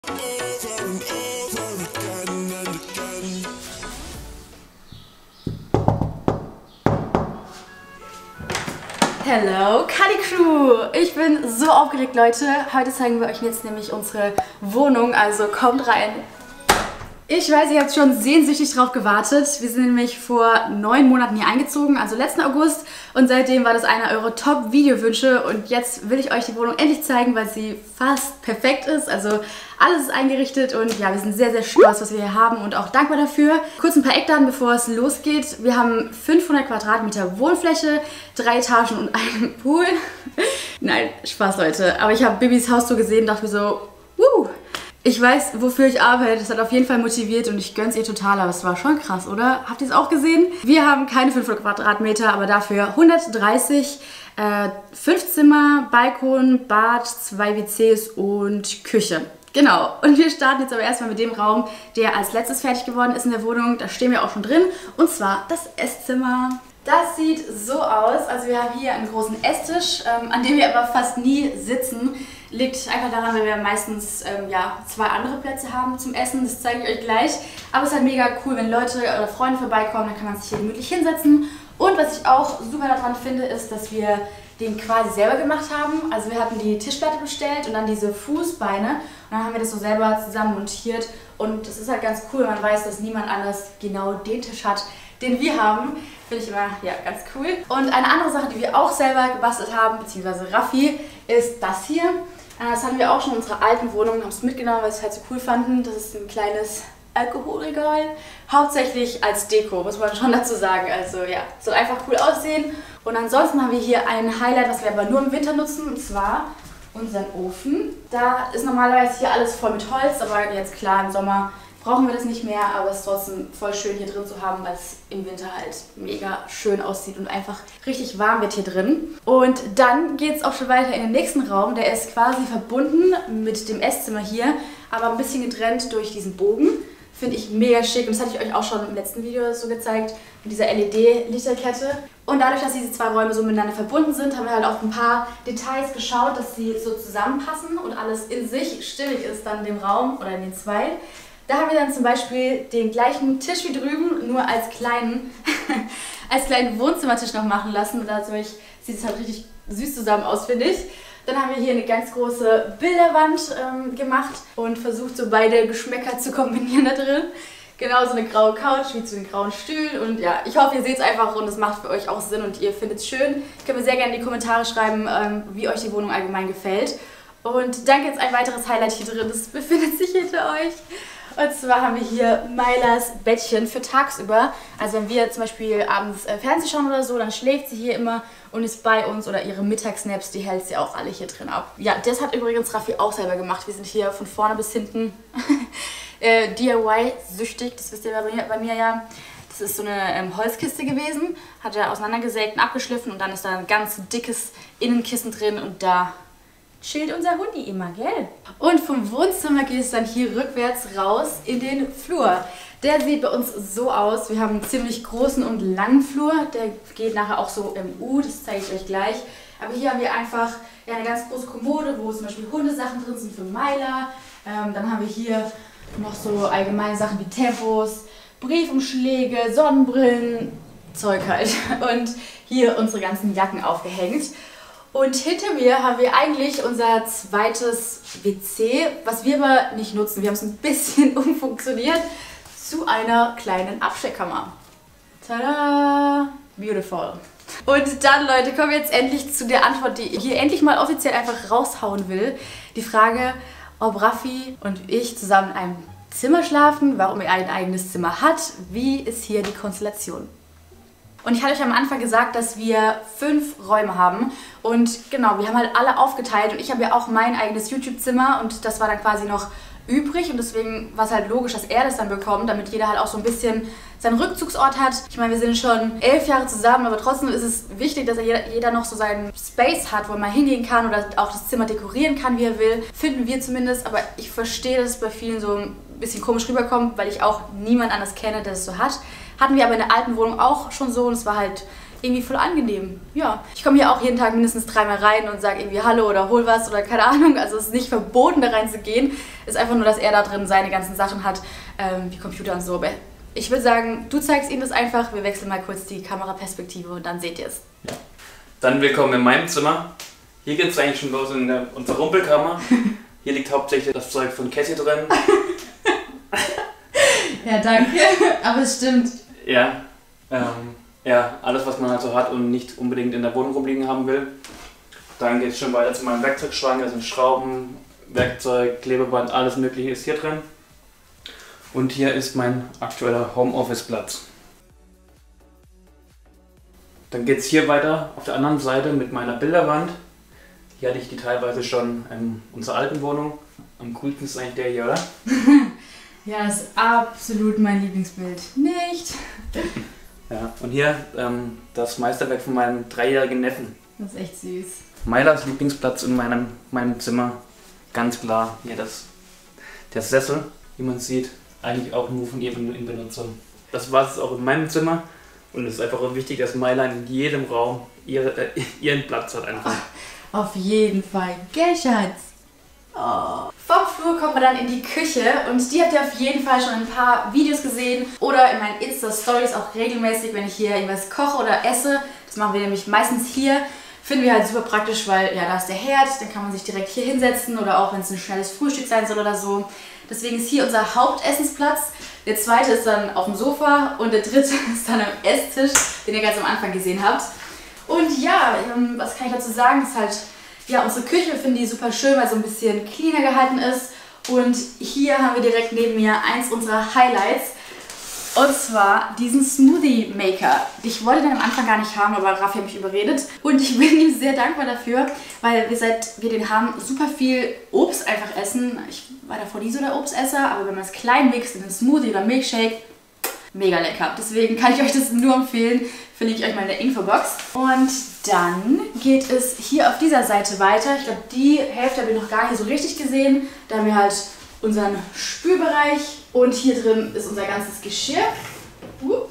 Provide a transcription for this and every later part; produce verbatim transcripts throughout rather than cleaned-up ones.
Hello, Kali Crew! Ich bin so aufgeregt, Leute. Heute zeigen wir euch jetzt nämlich unsere Wohnung, also kommt rein. Ich weiß, ihr habt schon sehnsüchtig drauf gewartet. Wir sind nämlich vor neun Monaten hier eingezogen, also letzten August. Und seitdem war das einer eurer Top-Videowünsche. Und jetzt will ich euch die Wohnung endlich zeigen, weil sie fast perfekt ist. Also alles ist eingerichtet und ja, wir sind sehr, sehr stolz, was wir hier haben und auch dankbar dafür. Kurz ein paar Eckdaten, bevor es losgeht. Wir haben fünfhundert Quadratmeter Wohnfläche, drei Etagen und einen Pool. Nein, Spaß, Leute. Aber ich habe Bibis Haus so gesehen und dachte mir so, wuh! Ich weiß, wofür ich arbeite. Das hat auf jeden Fall motiviert und ich gönn's ihr total. Aber es war schon krass, oder? Habt ihr es auch gesehen? Wir haben keine fünfhundert Quadratmeter, aber dafür hundertdreißig. Äh, fünf Zimmer, Balkon, Bad, zwei W Cs und Küche. Genau. Und wir starten jetzt aber erstmal mit dem Raum, der als letztes fertig geworden ist in der Wohnung. Da stehen wir auch schon drin. Und zwar das Esszimmer. Das sieht so aus. Also wir haben hier einen großen Esstisch, ähm, an dem wir aber fast nie sitzen. Liegt einfach daran, weil wir meistens ähm, ja, zwei andere Plätze haben zum Essen. Das zeige ich euch gleich. Aber es ist halt mega cool, wenn Leute oder Freunde vorbeikommen, dann kann man sich hier gemütlich hinsetzen. Und was ich auch super daran finde, ist, dass wir den quasi selber gemacht haben. Also wir hatten die Tischplatte bestellt und dann diese Fußbeine. Und dann haben wir das so selber zusammen montiert. Und das ist halt ganz cool, man weiß, dass niemand anders genau den Tisch hat, den wir haben. Finde ich immer ja, ganz cool. Und eine andere Sache, die wir auch selber gebastelt haben, beziehungsweise Raffi, ist das hier. Das hatten wir auch schon in unserer alten Wohnung, haben es mitgenommen, weil wir es halt so cool fanden. Das ist ein kleines Alkoholregal. Hauptsächlich als Deko, muss man schon dazu sagen. Also ja, soll einfach cool aussehen. Und ansonsten haben wir hier ein Highlight, was wir aber nur im Winter nutzen, und zwar unseren Ofen. Da ist normalerweise hier alles voll mit Holz, aber jetzt klar, im Sommer brauchen wir das nicht mehr, aber es ist trotzdem voll schön hier drin zu haben, weil es im Winter halt mega schön aussieht und einfach richtig warm wird hier drin. Und dann geht es auch schon weiter in den nächsten Raum. Der ist quasi verbunden mit dem Esszimmer hier, aber ein bisschen getrennt durch diesen Bogen. Finde ich mega schick und das hatte ich euch auch schon im letzten Video so gezeigt, mit dieser L E D-Lichterkette. Und dadurch, dass diese zwei Räume so miteinander verbunden sind, haben wir halt auf ein paar Details geschaut, dass sie so zusammenpassen und alles in sich stimmig ist dann in dem Raum oder in den zwei. Da haben wir dann zum Beispiel den gleichen Tisch wie drüben, nur als kleinen, als kleinen Wohnzimmertisch noch machen lassen. Und dadurch sieht es halt richtig süß zusammen aus, finde ich. Dann haben wir hier eine ganz große Bilderwand ähm, gemacht und versucht, so beide Geschmäcker zu kombinieren da drin. Genau, so eine graue Couch wie zu den grauen Stühlen. Und ja, ich hoffe, ihr seht es einfach und es macht für euch auch Sinn und ihr findet es schön. Könnt mir sehr gerne in die Kommentare schreiben, ähm, wie euch die Wohnung allgemein gefällt. Und dann gibt es ein weiteres Highlight hier drin, das befindet sich hinter euch. Und zwar haben wir hier Mailers Bettchen für tagsüber. Also wenn wir zum Beispiel abends äh, Fernsehen schauen oder so, dann schläft sie hier immer und ist bei uns. Oder ihre Mittagsnaps, die hält sie auch alle hier drin ab. Ja, das hat übrigens Raffi auch selber gemacht. Wir sind hier von vorne bis hinten äh, D I Y-süchtig. Das wisst ihr bei mir, bei mir ja. Das ist so eine ähm, Holzkiste gewesen. Hat er auseinandergesägt und abgeschliffen. Und dann ist da ein ganz dickes Innenkissen drin. Und da chillt unser Hundi immer, gell? Und vom Wohnzimmer geht es dann hier rückwärts raus in den Flur. Der sieht bei uns so aus. Wir haben einen ziemlich großen und langen Flur. Der geht nachher auch so im U, das zeige ich euch gleich. Aber hier haben wir einfach ja, eine ganz große Kommode, wo zum Beispiel Hundesachen drin sind für Myla. Ähm, dann haben wir hier noch so allgemeine Sachen wie Tempos, Briefumschläge, Sonnenbrillen, Zeug halt. Und hier unsere ganzen Jacken aufgehängt. Und hinter mir haben wir eigentlich unser zweites W C, was wir aber nicht nutzen. Wir haben es ein bisschen umfunktioniert zu einer kleinen Abstellkammer. Tada! Beautiful. Und dann, Leute, kommen wir jetzt endlich zu der Antwort, die ich hier endlich mal offiziell einfach raushauen will. Die Frage, ob Raffi und ich zusammen in einem Zimmer schlafen, warum er ein eigenes Zimmer hat, wie ist hier die Konstellation? Und ich hatte euch am Anfang gesagt, dass wir fünf Räume haben und genau, wir haben halt alle aufgeteilt und ich habe ja auch mein eigenes YouTube-Zimmer und das war dann quasi noch übrig und deswegen war es halt logisch, dass er das dann bekommt, damit jeder halt auch so ein bisschen seinen Rückzugsort hat. Ich meine, wir sind schon elf Jahre zusammen, aber trotzdem ist es wichtig, dass jeder, jeder noch so seinen Space hat, wo man hingehen kann oder auch das Zimmer dekorieren kann, wie er will. Finden wir zumindest, aber ich verstehe, dass es bei vielen so ein bisschen komisch rüberkommt, weil ich auch niemand anders kenne, der es so hat. Hatten wir aber in der alten Wohnung auch schon so und es war halt irgendwie voll angenehm. Ja, ich komme hier auch jeden Tag mindestens dreimal rein und sage irgendwie Hallo oder hol was oder keine Ahnung. Also es ist nicht verboten, da reinzugehen. Es ist einfach nur, dass er da drin seine ganzen Sachen hat, ähm, wie Computer und so. Aber ich würde sagen, du zeigst ihm das einfach. Wir wechseln mal kurz die Kameraperspektive und dann seht ihr es. Ja. Dann willkommen in meinem Zimmer. Hier geht es eigentlich schon los in der, unserer Rumpelkammer. Hier liegt hauptsächlich das Zeug von Cassie drin. Ja, danke. Aber es stimmt. Ja, ähm, ja, alles was man halt so hat und nicht unbedingt in der Wohnung rumliegen haben will. Dann geht es schon weiter zu meinem Werkzeugschrank. Da sind Schrauben, Werkzeug, Klebeband, alles mögliche ist hier drin. Und hier ist mein aktueller Homeoffice-Platz. Dann geht es hier weiter auf der anderen Seite mit meiner Bilderwand. Hier hatte ich die teilweise schon in unserer alten Wohnung. Am coolsten ist eigentlich der hier, oder? Ja, das ist absolut mein Lieblingsbild. Nicht? Ja, und hier ähm, das Meisterwerk von meinem dreijährigen Neffen. Das ist echt süß. Mailas Lieblingsplatz in meinem, meinem Zimmer. Ganz klar, hier das, der Sessel, wie man sieht, eigentlich auch nur von ihr in Benutzung. Das war es auch in meinem Zimmer. Und es ist einfach auch wichtig, dass Maila in jedem Raum ihre, äh, ihren Platz hat einfach. Auf jeden Fall. Gell, Schatz? Oh. Vom Flur kommen wir dann in die Küche und die habt ihr auf jeden Fall schon in ein paar Videos gesehen oder in meinen Insta-Stories auch regelmäßig, wenn ich hier irgendwas koche oder esse. Das machen wir nämlich meistens hier. Finden wir halt super praktisch, weil ja, da ist der Herd, dann kann man sich direkt hier hinsetzen oder auch wenn es ein schnelles Frühstück sein soll oder so. Deswegen ist hier unser Hauptessensplatz. Der zweite ist dann auf dem Sofa und der dritte ist dann am Esstisch, den ihr ganz am Anfang gesehen habt. Und ja, was kann ich dazu sagen? Ist halt, ja, unsere Küche, wir finden die super schön, weil so ein bisschen cleaner gehalten ist. Und hier haben wir direkt neben mir eins unserer Highlights. Und zwar diesen Smoothie Maker. Ich wollte den am Anfang gar nicht haben, aber Raffi hat mich überredet. Und ich bin ihm sehr dankbar dafür, weil wir seit wir den haben super viel Obst einfach essen. Ich war davor nie so der Obstesser, aber wenn man es klein mixt in einen Smoothie oder Milkshake, mega lecker. Deswegen kann ich euch das nur empfehlen. Verlinke ich euch mal in der Infobox. Und dann geht es hier auf dieser Seite weiter. Ich glaube, die Hälfte habe ich noch gar nicht so richtig gesehen. Da haben wir halt unseren Spülbereich und hier drin ist unser ganzes Geschirr. Uh.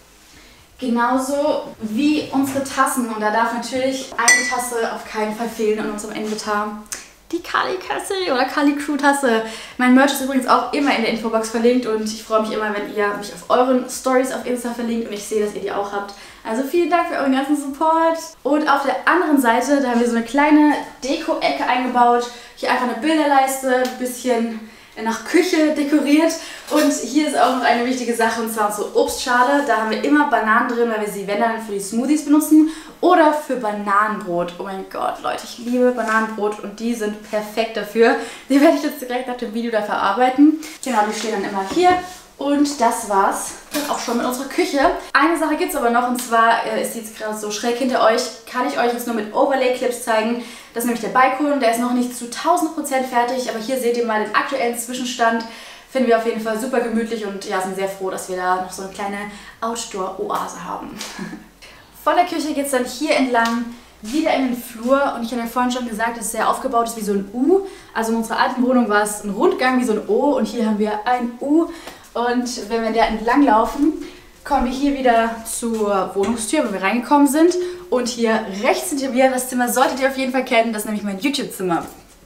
Genauso wie unsere Tassen. Und da darf natürlich eine Tasse auf keinen Fall fehlen in unserem Inventar. Die Kali-Kasse oder Kali-Crew-Tasse. Mein Merch ist übrigens auch immer in der Infobox verlinkt und ich freue mich immer, wenn ihr mich auf euren Stories auf Insta verlinkt und ich sehe, dass ihr die auch habt. Also vielen Dank für euren ganzen Support. Und auf der anderen Seite, da haben wir so eine kleine Deko-Ecke eingebaut. Hier einfach eine Bilderleiste, ein bisschen nach Küche dekoriert. Und hier ist auch noch eine wichtige Sache, und zwar unsere Obstschale. Da haben wir immer Bananen drin, weil wir sie, wenn dann, für die Smoothies benutzen oder für Bananenbrot. Oh mein Gott, Leute, ich liebe Bananenbrot und die sind perfekt dafür. Die werde ich jetzt direkt nach dem Video da verarbeiten. Genau, die stehen dann immer hier. Und das war's dann auch schon mit unserer Küche. Eine Sache gibt es aber noch, und zwar äh, ist die jetzt gerade so schräg hinter euch. Kann ich euch jetzt nur mit Overlay-Clips zeigen. Das ist nämlich der Balkon, der ist noch nicht zu tausend Prozent fertig, aber hier seht ihr mal den aktuellen Zwischenstand. Finden wir auf jeden Fall super gemütlich und ja, sind sehr froh, dass wir da noch so eine kleine Outdoor-Oase haben. Von der Küche geht es dann hier entlang wieder in den Flur und ich habe ja vorhin schon gesagt, dass es sehr aufgebaut ist wie so ein U. Also in unserer alten Wohnung war es ein Rundgang wie so ein O und hier haben wir ein U. Und wenn wir da entlang laufen, kommen wir hier wieder zur Wohnungstür, wo wir reingekommen sind. Und hier rechts hinter mir, das Zimmer solltet ihr auf jeden Fall kennen, das ist nämlich mein YouTube-Zimmer.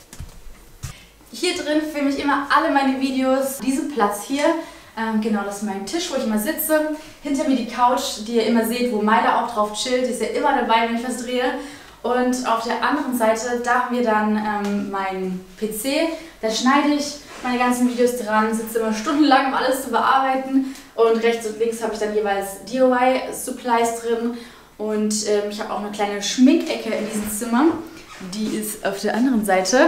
Hier drin filme ich immer alle meine Videos. Diesen Platz hier, ähm, genau, das ist mein Tisch, wo ich immer sitze. Hinter mir die Couch, die ihr immer seht, wo Maila auch drauf chillt. Die ist ja immer dabei, wenn ich was drehe. Und auf der anderen Seite, da haben wir dann ähm, meinen P C. Da schneide ich meine ganzen Videos dran, sitze immer stundenlang, um alles zu bearbeiten. Und rechts und links habe ich dann jeweils D I Y-Supplies drin. Und ähm, ich habe auch eine kleine Schminkecke in diesem Zimmer. Die ist auf der anderen Seite.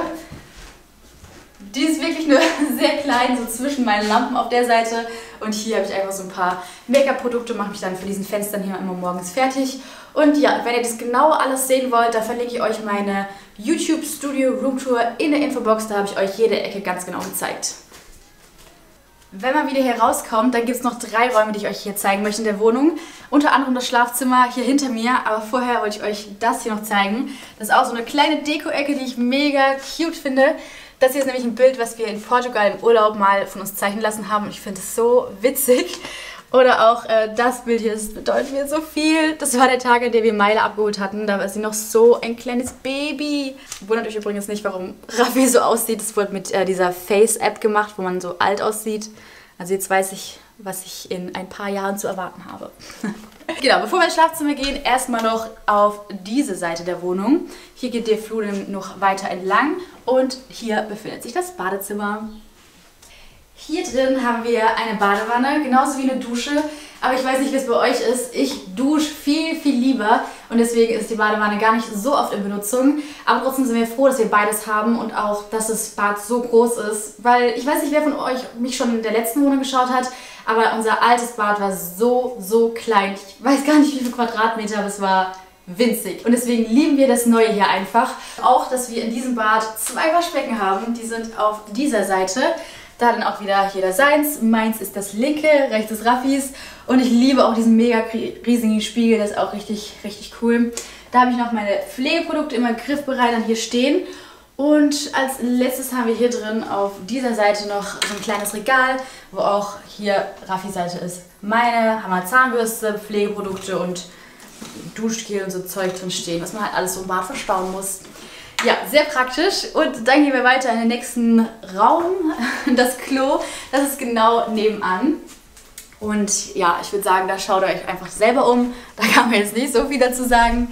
Die ist wirklich nur sehr klein, so zwischen meinen Lampen auf der Seite. Und hier habe ich einfach so ein paar Make-up-Produkte, mache mich dann für diesen Fenstern hier immer morgens fertig. Und ja, wenn ihr das genau alles sehen wollt, da verlinke ich euch meine YouTube Studio Roomtour in der Infobox. Da habe ich euch jede Ecke ganz genau gezeigt. Wenn man wieder hier rauskommt, dann gibt es noch drei Räume, die ich euch hier zeigen möchte in der Wohnung. Unter anderem das Schlafzimmer hier hinter mir, aber vorher wollte ich euch das hier noch zeigen. Das ist auch so eine kleine Deko-Ecke, die ich mega cute finde. Das hier ist nämlich ein Bild, was wir in Portugal im Urlaub mal von uns zeichnen lassen haben. Ich finde es so witzig. Oder auch äh, das Bild hier, das bedeutet mir so viel. Das war der Tag, an dem wir Meile abgeholt hatten. Da war sie noch so ein kleines Baby. Wundert euch übrigens nicht, warum Raffi so aussieht. Das wurde mit äh, dieser Face-App gemacht, wo man so alt aussieht. Also jetzt weiß ich, was ich in ein paar Jahren zu erwarten habe. Genau, bevor wir ins Schlafzimmer gehen, erstmal noch auf diese Seite der Wohnung. Hier geht der Flur noch weiter entlang und hier befindet sich das Badezimmer. Hier drin haben wir eine Badewanne, genauso wie eine Dusche. Aber ich weiß nicht, wie es bei euch ist. Ich dusche viel, viel lieber und deswegen ist die Badewanne gar nicht so oft in Benutzung. Aber trotzdem sind wir froh, dass wir beides haben und auch, dass das Bad so groß ist. Weil ich weiß nicht, wer von euch mich schon in der letzten Wohnung geschaut hat, aber unser altes Bad war so, so klein. Ich weiß gar nicht, wie viele Quadratmeter, aber es war winzig. Und deswegen lieben wir das Neue hier einfach. Auch, dass wir in diesem Bad zwei Waschbecken haben. Die sind auf dieser Seite. Da dann auch wieder jeder seins. Meins ist das linke, rechts ist Raffis. Und ich liebe auch diesen mega riesigen Spiegel, das ist auch richtig, richtig cool. Da habe ich noch meine Pflegeprodukte immer griffbereit dann hier stehen. Und als letztes haben wir hier drin auf dieser Seite noch so ein kleines Regal, wo auch hier Raffis Seite ist. Meine haben wir Zahnbürste, Pflegeprodukte und Duschgel und so Zeug drin stehen, was man halt alles so im Bad verstauen muss. Ja, sehr praktisch. Und dann gehen wir weiter in den nächsten Raum, das Klo. Das ist genau nebenan. Und ja, ich würde sagen, da schaut ihr euch einfach selber um. Da kann man jetzt nicht so viel dazu sagen.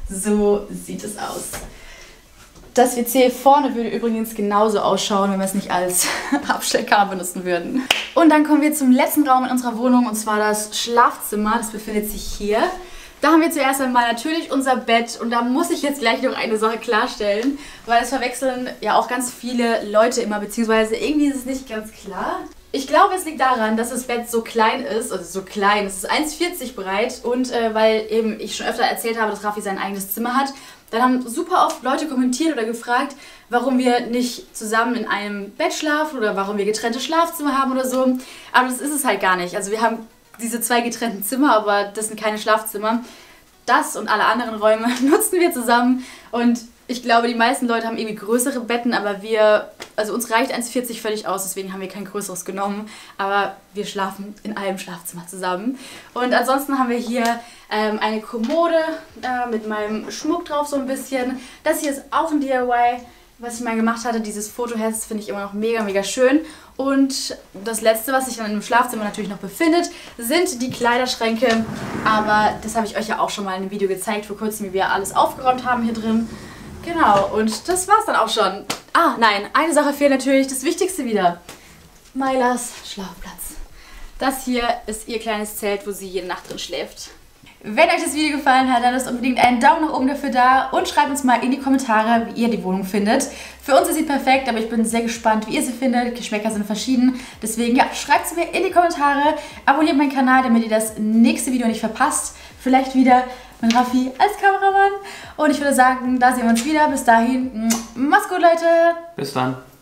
So sieht es aus. Das W C vorne würde übrigens genauso ausschauen, wenn wir es nicht als Abstellkammer benutzen würden. Und dann kommen wir zum letzten Raum in unserer Wohnung, und zwar das Schlafzimmer. Das befindet sich hier. Da haben wir zuerst einmal natürlich unser Bett, und da muss ich jetzt gleich noch eine Sache klarstellen, weil das verwechseln ja auch ganz viele Leute immer, beziehungsweise irgendwie ist es nicht ganz klar. Ich glaube, es liegt daran, dass das Bett so klein ist, also so klein, es ist eins vierzig breit, und äh, weil eben ich schon öfter erzählt habe, dass Raffi sein eigenes Zimmer hat, dann haben super oft Leute kommentiert oder gefragt, warum wir nicht zusammen in einem Bett schlafen oder warum wir getrennte Schlafzimmer haben oder so. Aber das ist es halt gar nicht. Also wir haben diese zwei getrennten Zimmer, aber das sind keine Schlafzimmer. Das und alle anderen Räume nutzen wir zusammen, und ich glaube, die meisten Leute haben irgendwie größere Betten, aber wir, also uns reicht eins vierzig völlig aus, deswegen haben wir kein größeres genommen, aber wir schlafen in einem Schlafzimmer zusammen. Und ansonsten haben wir hier ähm, eine Kommode äh, mit meinem Schmuck drauf so ein bisschen. Das hier ist auch ein D I Y, was ich mal gemacht hatte, dieses Fotoherz, finde ich immer noch mega, mega schön. Und das letzte, was sich dann im Schlafzimmer natürlich noch befindet, sind die Kleiderschränke. Aber das habe ich euch ja auch schon mal in einem Video gezeigt vor kurzem, wie wir alles aufgeräumt haben hier drin. Genau, und das war's dann auch schon. Ah, nein, eine Sache fehlt natürlich, das Wichtigste wieder. Mailas Schlafplatz. Das hier ist ihr kleines Zelt, wo sie jede Nacht drin schläft. Wenn euch das Video gefallen hat, dann lasst unbedingt einen Daumen nach oben dafür da und schreibt uns mal in die Kommentare, wie ihr die Wohnung findet. Für uns ist sie perfekt, aber ich bin sehr gespannt, wie ihr sie findet. Geschmäcker sind verschieden. Deswegen, ja, schreibt es mir in die Kommentare. Abonniert meinen Kanal, damit ihr das nächste Video nicht verpasst. Vielleicht wieder mit Raffi als Kameramann. Und ich würde sagen, da sehen wir uns wieder. Bis dahin, macht's gut, Leute. Bis dann.